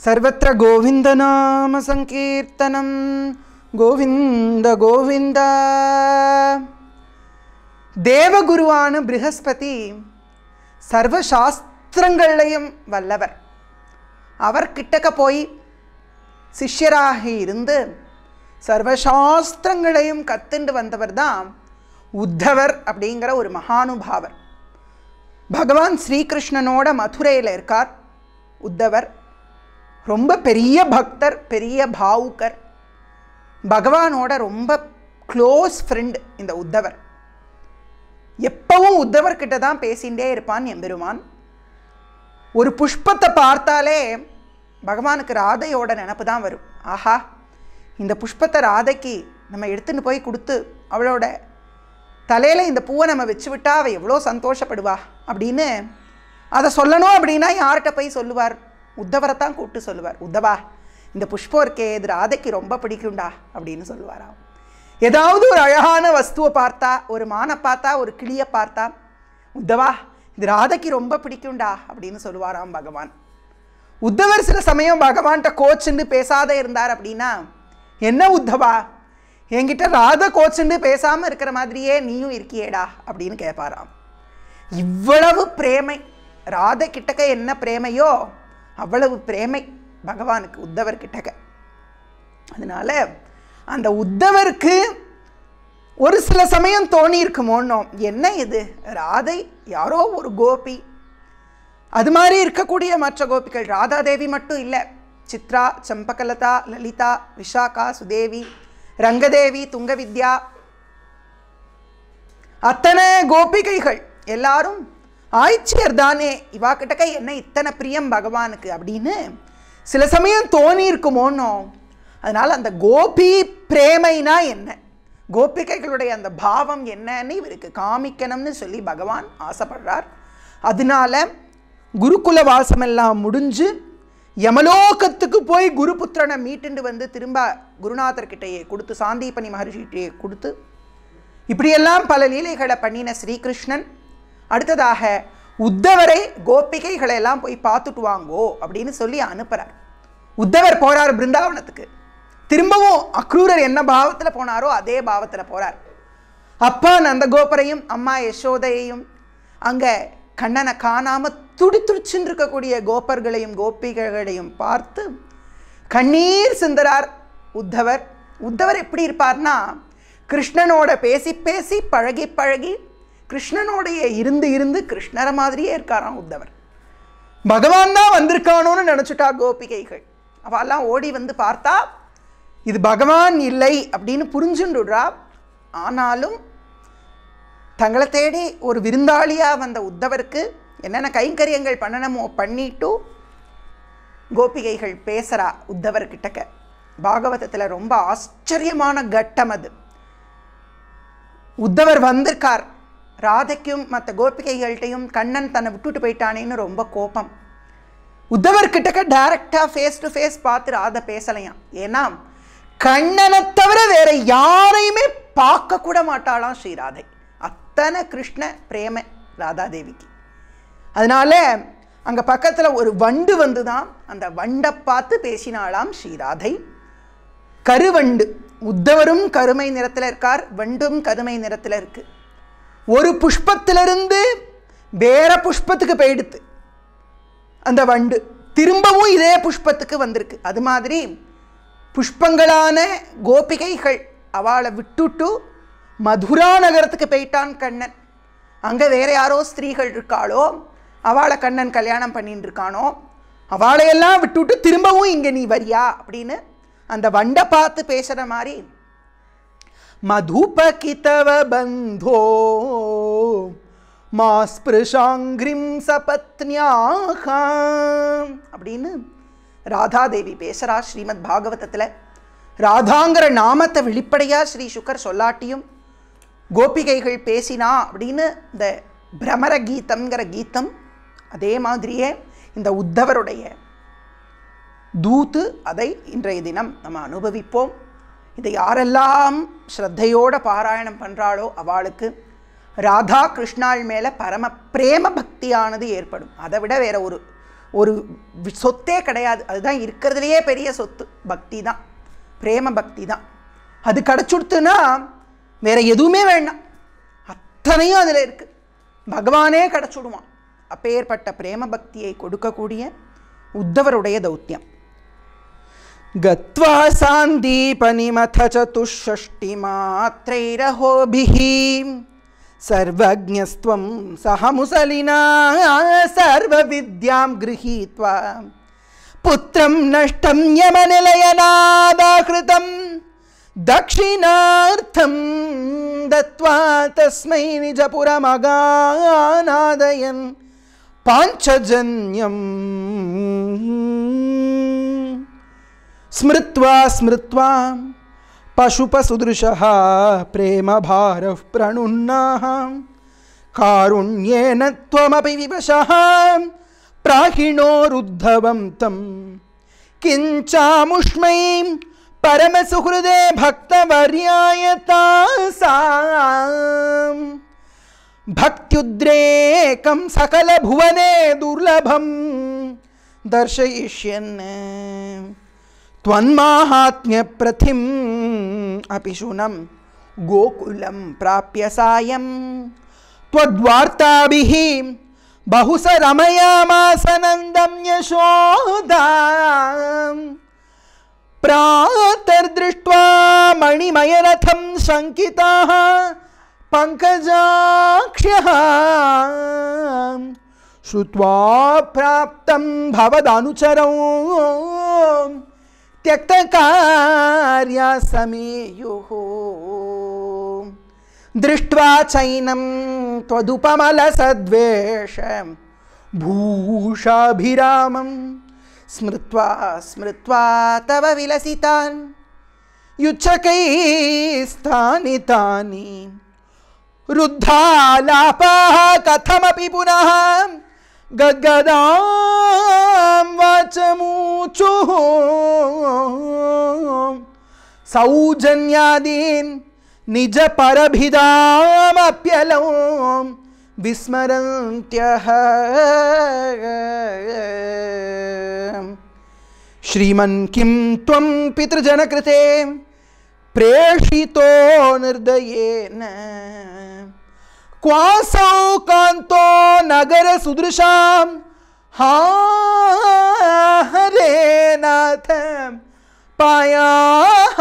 सर्वत्र गोविंदनाम संकीर्तनम गोविंद गोविंद. தேவகுருவான ப்ரஹஸ்பதி சர்வ சாஸ்திரங்களையும் வல்லவர். அவர் கிட்டக்க போய் சிஷ்யராக இருந்து சர்வசாஸ்திரங்களையும் கத்துண்டு வந்தவர் தான் உத்தவர் அப்படிங்கிற ஒரு மகானுபாவர். பகவான் ஸ்ரீகிருஷ்ணனோட மதுரையில் இருக்கார் உத்தவர். ரொம்ப பெரிய பக்தர், பெரிய பாவுக்கர், பகவானோட ரொம்ப க்ளோஸ் ஃப்ரெண்ட் இந்த உத்தவர். எப்பவும் உத்தவர்கிட்ட தான் பேசிகிட்டே இருப்பான் எம்பெருமான். ஒரு புஷ்பத்தை பார்த்தாலே பகவானுக்கு ராதையோட நினப்பு தான் வரும். ஆஹா, இந்த புஷ்பத்தை ராதைக்கு நம்ம எடுத்துன்னு போய் கொடுத்து அவளோட தலையில் இந்த பூவை நம்ம வச்சு விட்டா அவள் எவ்வளோ சந்தோஷப்படுவா அப்படின்னு அதை சொல்லணும். அப்படின்னா யார்கிட்ட போய் சொல்லுவார்? உத்தவரை தான் கூப்பிட்டு சொல்லுவார். உத்தவா, இந்த புஷ்பம் இருக்கே, இது ராதைக்கு ரொம்ப பிடிக்கும்டா அப்படின்னு சொல்லுவாராம். ஏதாவது ஒரு அழகான வஸ்துவை பார்த்தா, ஒரு மானை பார்த்தா, ஒரு கிளியை பார்த்தா, உத்தவா இது ராதைக்கு ரொம்ப பிடிக்கும்டா அப்படின்னு சொல்லுவாராம் பகவான். உத்தவர் சில சமயம் பகவான்கிட்ட கோச்சுண்டு பேசாத இருந்தார் அப்படின்னா, என்ன உத்தவா, என்கிட்ட ராதை கோச்சுண்டு பேசாமல் இருக்கிற மாதிரியே நீயும் இருக்கியேடா அப்படின்னு கேட்பாராம். இவ்வளவு பிரேமை, ராதை கிட்டக்க என்ன பிரேமையோ அவ்வளவு பிரேமை பகவானுக்கு உத்தவர் கிட்டக்க. அதனால அந்த உத்தவருக்கு ஒரு சில சமயம் தோணி இருக்குமோன்னோ, என்ன இது ராதை யாரோ ஒரு கோபி, அது மாதிரி இருக்கக்கூடிய மற்ற கோபிகள் ராதாதேவி மட்டும் இல்லை, சித்ரா, சம்பகலதா, லலிதா, விஷாகா, சுதேவி, ரங்கதேவி, துங்கவித்யா, அத்தனை கோபிகைகள் எல்லாரும் ஆய்ச்சியர் தானே, இவா கிட்டக்க என்ன இத்தனை பிரியம் பகவானுக்கு அப்படின்னு சில சமயம் தோணி இருக்குமோன்னோ. அதனால் அந்த கோபி பிரேமைனா என்ன, கோபிகைகளுடைய அந்த பாவம் என்னன்னு இவருக்கு காமிக்கணும்னு சொல்லி பகவான் ஆசைப்படுறார். அதனால குருகுல வாசமெல்லாம் முடிஞ்சு யமலோகத்துக்கு போய் குருபுத்திரனை மீட்டுண்டு வந்து திரும்ப குருநாதர்கிட்டையே கொடுத்து, சாந்தீபனி மகர்ஷிகிட்டையே கொடுத்து, இப்படியெல்லாம் பல லீலைகளை பண்ணின ஸ்ரீகிருஷ்ணன் அடுத்ததாக உத்தவரை கோபிகைகளை எல்லாம் போய் பார்த்துட்டு வாங்கோ அப்படின்னு சொல்லி அனுப்புகிறார். உத்தவர் போகிறார் பிருந்தாவனத்துக்கு. திரும்பவும் அக்ரூரர் என்ன பாவத்தில் போனாரோ அதே பாவத்தில் போகிறார். அப்பா நந்தகோபரையும் அம்மா யசோதையையும் அங்கே கண்ணனை காணாமல் துடிச்சுன்னு இருக்கக்கூடிய கோபர்களையும் கோபிகைகளையும் பார்த்து கண்ணீர் சிந்துறார் உத்தவர். உத்தவர் எப்படி இருப்பார்னா, கிருஷ்ணனோட பேசி பேசி பழகி பழகி கிருஷ்ணனோடைய இருந்து இருந்து கிருஷ்ணரை மாதிரியே இருக்காராம் உத்தவர். பகவான் தான் வந்திருக்கானோன்னு நினச்சிட்டா கோபிகைகள். அவெல்லாம் ஓடி வந்து பார்த்தா இது பகவான் இல்லை அப்படின்னு புரிஞ்சுடுறா. ஆனாலும் தங்களை தேடி ஒரு விருந்தாளியாக வந்த உத்தவருக்கு என்னென்ன கைங்கரியங்கள் பண்ணணுமோ பண்ணிட்டு கோபிகைகள் பேசுகிறா உத்தவர்கிட்டக்க. பாகவதத்தில் ரொம்ப ஆச்சரியமான கட்டம் அது. உத்தவர் வந்திருக்கார், ராதைக்கும் மற்ற கோபிகைகள்கிட்டையும் கண்ணன் தன்னை விட்டுட்டு போயிட்டானேன்னு ரொம்ப கோபம். உத்தவர்கிட்டக்க டைரக்டாக ஃபேஸ் டு ஃபேஸ் பார்த்து ராதை பேசலையாம். ஏன்னா கண்ணனை தவிர வேற யாரையுமே பார்க்க கூட மாட்டாளாம் ஸ்ரீராதை. அத்தனை கிருஷ்ண பிரேம ராதாதேவிக்கு. அதனால அங்கே பக்கத்தில் ஒரு வண்டு வந்து தான் அந்த வண்டை பார்த்து பேசினாலாம் ஸ்ரீராதை. கருவண்டு, உத்தவரும் கருமை நிறத்தில் இருக்கார், வண்டும் கருமை நிறத்தில் இருக்கு. ஒரு புஷ்பத்திலிருந்து வேற புஷ்பத்துக்கு போயிடுத்து அந்த வண்டு, திரும்பவும் இதே புஷ்பத்துக்கு வந்திருக்கு. அது மாதிரி புஷ்பங்களான கோபிகைகள் அவளை விட்டுட்டு மதுரா நகரத்துக்கு போயிட்டான் கண்ணன். அங்கே வேற யாரோ ஸ்திரீகள் இருக்காளோ, அவளை கண்ணன் கல்யாணம் பண்ணிட்டு இருக்கானோ, அவளையெல்லாம் விட்டுட்டு திரும்பவும் இங்கே நீ வரியா அப்படின்னு அந்த வண்டை பார்த்து பேசுகிற மாதிரி, மதுபகிதவ பந்தோ மாஸ்பிருஷாங்கிரிம் சபத்னியாக அப்படின்னு ராதாதேவி பேசுகிறா ஸ்ரீமத் பாகவதத்தில். ராதாங்கிற நாமத்தை வெளிப்படையாக ஸ்ரீ சுகர் சொல்லாட்டியும் கோபிகைகள் பேசினா அப்படின்னு இந்த பிரமர கீதம்ங்கிற கீதம், அதே மாதிரியே இந்த உத்தவருடைய தூத்து, அதை இன்றைய தினம் நம்ம அனுபவிப்போம். இதை யாரெல்லாம் ஸ்ரத்தையோட பாராயணம் பண்ணுறாளோ அவளுக்கு ராதா கிருஷ்ணாள் மேலே பரம பிரேம பக்தியானது ஏற்படும். அதை விட வேற ஒரு சொத்தே கிடையாது. அதுதான் இருக்கிறதுலையே பெரிய சொத்து. பக்தி தான், பிரேம பக்தி தான். அது கிடச்சுடுத்துன்னா வேற எதுவுமே வேண்டாம், அத்தனையும் அதில் இருக்குது. பகவானே கிடச்சுடுவான். அப்பேற்பட்ட பிரேம பக்தியை கொடுக்கக்கூடிய உத்தவருடைய தௌத்தியம். கத்வா சாந்தீபனிமத சதுஷ்ஷஷ்டி மாத்ரைரஹோபிஹ சர்வஜ்ஞஸ்த்வம் சஹமுசலினா சர்வவித்யாம் கிருஹீத்வா புத்ரம் நஷ்டம் யமநிலயநாதாக்ருதம் தக்ஷிணார்த்தம் தத்வா தஸ்மை நிஜபுரமகாநாதயன் பாஞ்சஜன்யம் ஸ்மிருத்வா ஸ்மிருத்வா பசுபசுதృశः प्रेमभारः प्रणुन्नाः कारुण्येन त्वमपि विवशः प्राहिणोरुद्धवं तं किञ्चामुष्मै परमसुहृदे भक्तवर्याय तासां भक्त्युद्रेकं सकलभुवने दुर्लभं दर्शयिष्यन् त्वन्माहात्म्य प्रथिम अपि शूनं गोकुलं प्राप्य सायं त्वद्वार्ताभिः बहुसरमयामास नन्दं यशोदां प्रातर्दृष्ट्वा मणिमयरथं शङ्किताः पङ्कजाक्ष्यः श्रुत्वा प्राप्तं भवदनुचरौ त्यक्तकार्या समेयुः दृष्ट्वा चैनं त्वदुपमलसद्वेषं भूषाभिरामं स्मृत्वा स्मृत्वा तव विलसितान् युच्छकैस्तानि रुद्धालापाः कथमपि पुनः गद्गदां वाचमूचुः सौजन्यादीन् निज परभिदामप्यलौ विस्मरन्त्यः श्रीमन् किं त्वं पितृजनकृते प्रेषितो निर्दयेन क्वासौ कान्तो नगर सुदृशां हा हरे नाथ पायाः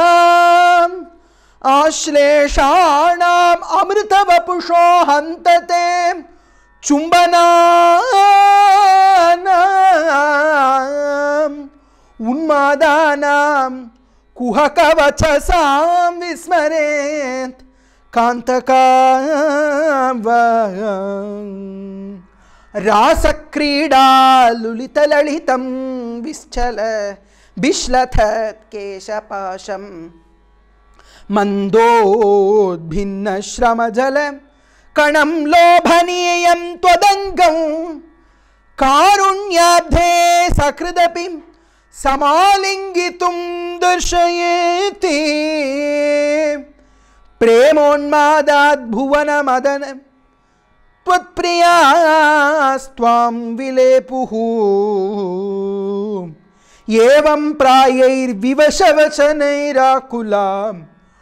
आश्लेषाणाम् अमृतवपुषो हन्तते चुम्बनानाम् उन्मादानां कुहकवचसां विस्मरेत् कांतकां रासक्रीडा लुलितललितं विश्चल विश्लथत् केशपाशं मन्दोद्भिन्नश्रमजल कणं लोभनीयं त्वदङ्गं कारुण्याब्धे सकृदपि समालिङ्गितुं दर्शयेति प्रेमोन्मादात् भुवनमदन त्वत्प्रियास्त्वां विलेपुः एवं प्रायैर्विवशवचनैराकुलां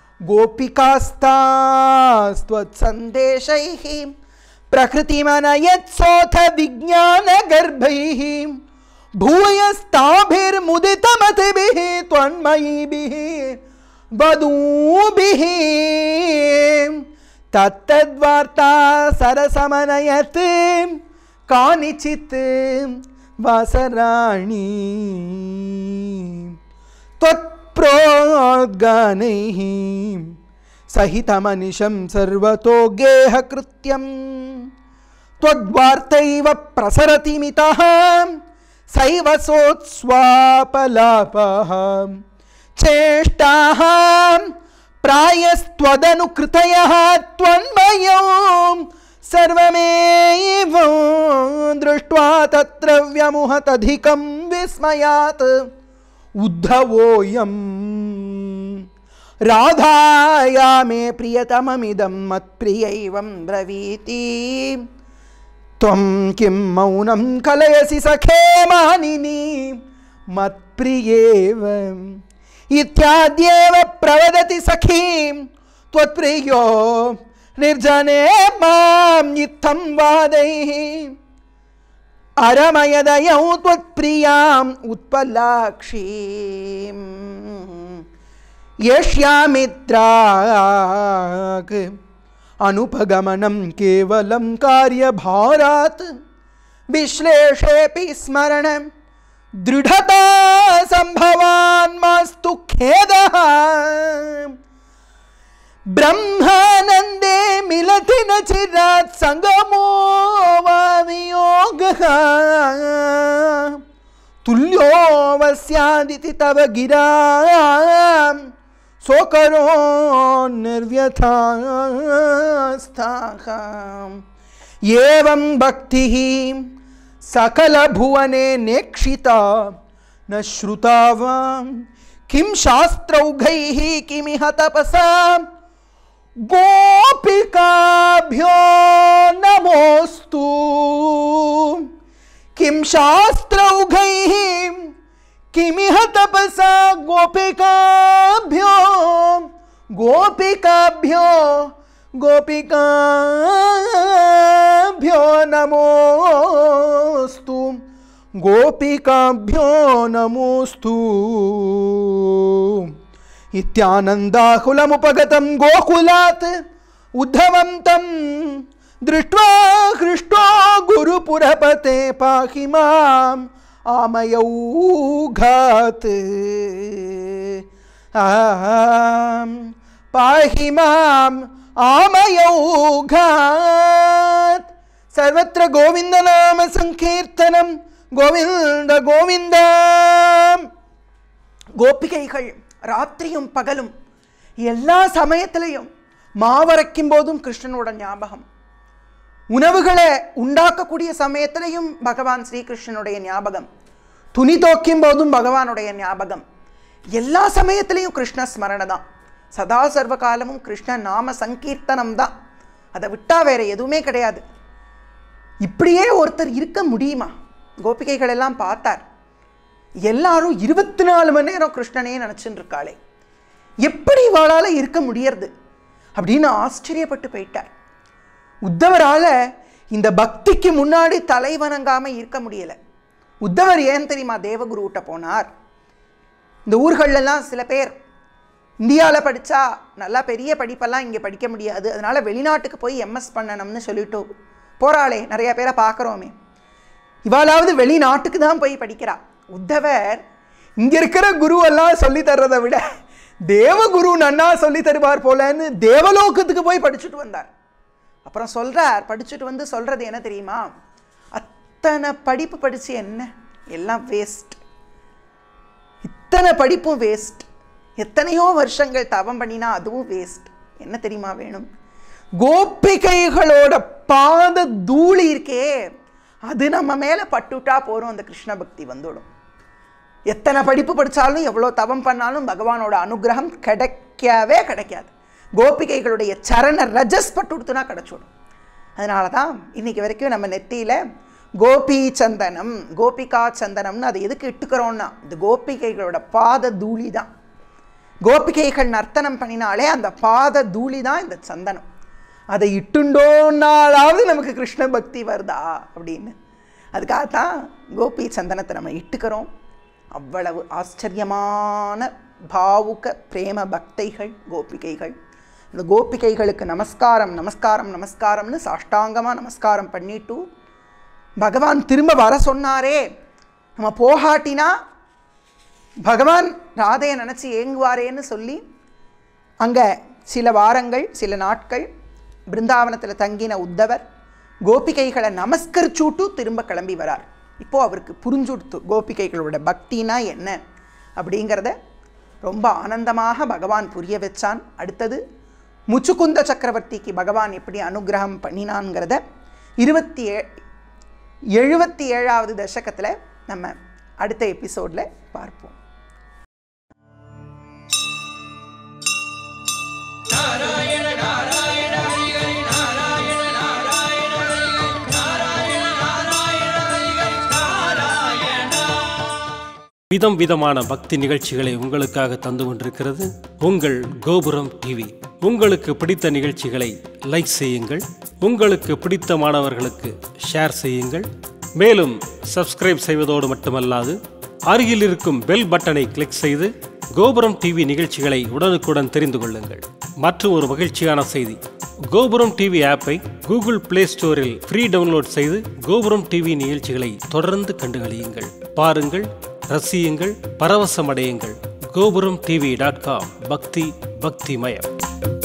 गोपिकास्तास्त्वत्सन्देशैः प्रकृतिमनयत्सोऽथ विज्ञानगर्भैः भूयस्ताभिर्मुदितमतिभिः त्वन्मयीभिः वधूभिः तत्तद्वार्ता सरसमनयत् कानिचित् वासराणि त्वत्प्रोद्गानैः सहितमनिशं सर्वतो गेहकृत्यं त्वद्वार्तैव प्रसरति मितः सैव सोत्स्वापलापः चेष्टाः प्रायस्त्वदनुकृतयः त्वन्मयो सर्वमेव दृष्ट्वा तत्र व्यमुहतधिकं विस्मयात् उद्धवोऽयं राधाया मे प्रियतममिदं मत्प्रियैवं ब्रवीति त्वं किं मौनं कलयसि सखे मानिनी मत्प्रियेव इत्याद्येव प्रवदति सखीं त्वत्प्रियो निर्जने मां इत्थं वादैः अरमयदयौ त्वत्प्रियाम् उत्पलाक्षीम् यस्यामित्राक् अनुपगमनं केवलं कार्यभारात् विश्लेषेऽपि स्मरणं दृढता संभवान् मास्तु खेदः ब्रह्मानन्दे मिलति न चिरात् संगमो वा वियोगः तुल्योऽवस्यादिति तव गिरा सोकरो निर्व्यथास्ताः एवं भक्तिः सकलभुवने नेक्षिता न श्रुता वा किं शास्त्रौघैः किमिह तपसा गोपिकाभ्यो नमोस्तु किं शास्त्रौघैः किमिह तपसा गोपिकाभ्यो नमोस्तु गोपिकाभ्यो नमोस्तु इत्यानन्दाकुलमुपगतं गोकुलात् उद्धवं तं दृष्ट्वा हृष्टो गुरुपुरपते पाहि माम् आमयौघात् पाहि माम् आमयौघात् सर्वत्र गोविंद नाम संकीर्तनम गोविंद गोविंद கோபிகைகள் ராத்திரியும் பகலும் எல்லா சமயத்திலையும் மாவரைக்கும் போதும் கிருஷ்ணனோட ஞாபகம், உணவுகளை உண்டாக்கக்கூடிய சமயத்திலையும் பகவான் ஸ்ரீகிருஷ்ணனுடைய ஞாபகம், துணி துவைக்கும் போதும் பகவானுடைய ஞாபகம், எல்லா சமயத்திலையும் கிருஷ்ண ஸ்மரணை தான். சதா சர்வ காலமும் கிருஷ்ண நாம சங்கீர்த்தனம் தான். அதை விட்டா வேற எதுவுமே கிடையாது. இப்படியே ஒருத்தர் இருக்க முடியுமா? கோபிகைகள் எல்லாம் பார்த்தார். எல்லாரும் 24 மணி நேரம் கிருஷ்ணனே நினச்சின்னு இருக்காளே, எப்படி இவாளால் இருக்க முடியறது அப்படின்னு ஆச்சரியப்பட்டு போயிட்டார். உத்தவரால் இந்த பக்திக்கு முன்னாடி தலை வணங்காமல் இருக்க முடியலை. உத்தவர் ஏன் தெரியுமா தேவகுருகிட்ட போனார்? இந்த ஊர்களெல்லாம் சில பேர் இந்தியாவில் படித்தா நல்லா பெரிய படிப்பெல்லாம் இங்கே படிக்க முடியாது, அதனால் வெளிநாட்டுக்கு போய் எம்எஸ் பண்ணணும்னு சொல்லிட்டு போகிறாளே, நிறைய பேரை பார்க்குறோமே. இவாளாவது வெளிநாட்டுக்கு தான் போய் படிக்கிறா. உத்தவர் இங்கே இருக்கிற குருவெல்லாம் சொல்லி தர்றதை விட தேவகுரு நன்னா சொல்லி தருவார் போலன்னு தேவலோகத்துக்கு போய் படிச்சுட்டு வந்தார். அப்புறம் சொல்கிறார், படிச்சுட்டு வந்து சொல்கிறது என்ன தெரியுமா? அத்தனை படிப்பு படித்து என்ன, எல்லாம் வேஸ்ட், இத்தனை படிப்பும் வேஸ்ட், எத்தனையோ வருஷங்கள் தவம் பண்ணினா அதுவும் வேஸ்ட். என்ன தெரியுமா வேணும்? கோபிகைகளோட பாத தூளி இருக்கே, அது நம்ம மேலே பட்டுட்டா போகிறோம், அந்த கிருஷ்ண பக்தி வந்துடும். எத்தனை படிப்பு படித்தாலும் எவ்வளோ தவம் பண்ணாலும் பகவானோட அனுகிரகம் கிடைக்கவே கிடைக்காது. கோபிகைகளுடைய சரண ரஜஸ் பட்டுடுத்துனா கிடச்சிடும். அதனால தான் இன்றைக்கி வரைக்கும் நம்ம நெத்தியில் கோபி சந்தனம், கோபிகா சந்தனம்னு அதை எதுக்கு இட்டுக்கிறோன்னா, இந்த கோபிகைகளோட பாத தூளி தான். கோபிகைகள் நர்த்தனம் பண்ணினாலே அந்த பாத தூளி தான் இந்த சந்தனம். அதை இட்டுண்டோன்னாலாவது நமக்கு கிருஷ்ண பக்தி வருதா அப்படின்னு, அதுக்காகத்தான் கோபி சந்தனத்தை நம்ம இட்டுக்கிறோம். அவ்வளவு ஆச்சரியமான பாவுக பிரேம பக்தைகள் கோபிகைகள். இந்த கோபிகைகளுக்கு நமஸ்காரம் நமஸ்காரம் நமஸ்காரம்னு சாஷ்டாங்கமாக நமஸ்காரம் பண்ணிட்டு பகவான் திரும்ப வர சொன்னாரே, நம்ம போகாட்டினா பகவான் ராதையை நினச்சி ஏங்குவாரேன்னு சொல்லி அங்கே சில வாரங்கள் சில நாட்கள் பிருந்தாவனத்தில் தங்கின உத்தவர் கோபிகைகளை நமஸ்கரிச்சுட்டு திரும்ப கிளம்பி வரார். இப்போது அவருக்கு புரிஞ்சுடுத்து கோபிகைகளோட பக்தினா என்ன அப்படிங்கிறத ரொம்ப ஆனந்தமாக பகவான் புரிய வச்சான். அடுத்தது முச்சுக்குந்த சக்கரவர்த்திக்கு பகவான் எப்படி அனுகிரகம் பண்ணினான்ங்கிறத 77வது தசகத்தில் நம்ம அடுத்த எபிசோடில் பார்ப்போம். நாராயண நாராயண ஹரி ஹரி நாராயண நாராயண ஹரி ஹரி நாராயண விதம் விதமான பக்தி நிகழ்ச்சிகளை உங்களுக்காக தந்து கொண்டிருக்கிறது உங்கள் கோபுரம் டிவி. உங்களுக்கு பிடித்த நிகழ்ச்சிகளை லைக் செய்யுங்கள், உங்களுக்கு பிடித்த மாணவர்களுக்கு ஷேர் செய்யுங்கள். மேலும் சப்ஸ்கிரைப் செய்வதோடு மட்டுமல்லாது அருகில் இருக்கும் பெல் பட்டனை கிளிக் செய்து கோபுரம் டிவி நிகழ்ச்சிகளை உடனுக்குடன் தெரிந்து கொள்ளுங்கள். மற்றும் ஒரு மகிழ்ச்சியான செய்தி, கோபுரம் டிவி ஆப்பை கூகுள் பிளே ஸ்டோரில் ஃப்ரீ டவுன்லோட் செய்து கோபுரம் டிவி நிகழ்ச்சிகளை தொடர்ந்து கண்டுகளியுங்கள், பாருங்கள், ரசியுங்கள், பரவசமடையுங்கள். gopuramtv.com பக்தி பக்திமயம்.